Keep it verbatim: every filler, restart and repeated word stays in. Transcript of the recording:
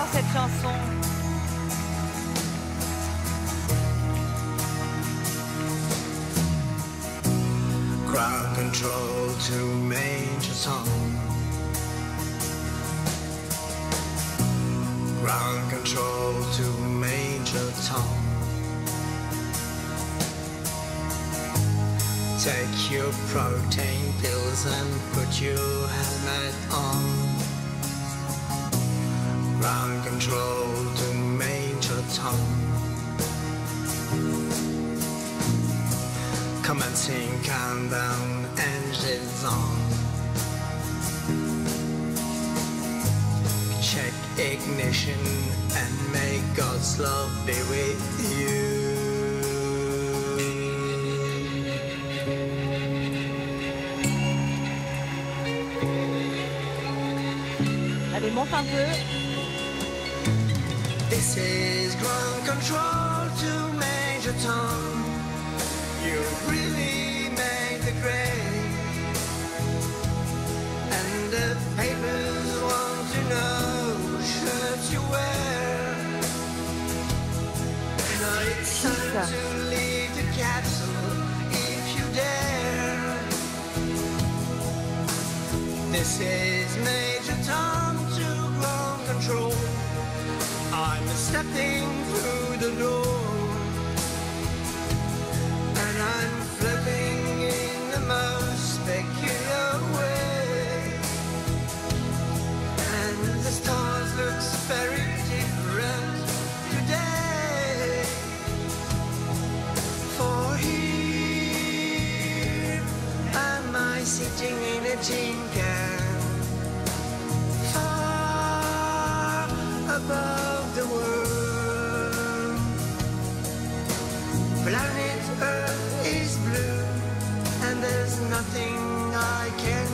cette chanson. Ground control to Major Tom. Ground control to Major Tom. Take your protein pills and put your helmet on. Ground control to Major Tom. Commencing countdown, engines on. Check ignition and may God's love be with you. Allez, monte un peu. This is ground control to Major Tom. You really made the grade, and the papers want to know shirts you wear. Now it's time to leave the capsule if you dare. This is Major Tom to ground control. I'm stepping through the door. I'm floating in the most peculiar way, and the stars look very different today. For here am I sitting in a tin can, far above the world. Planet Earth is blue, and there's nothing I can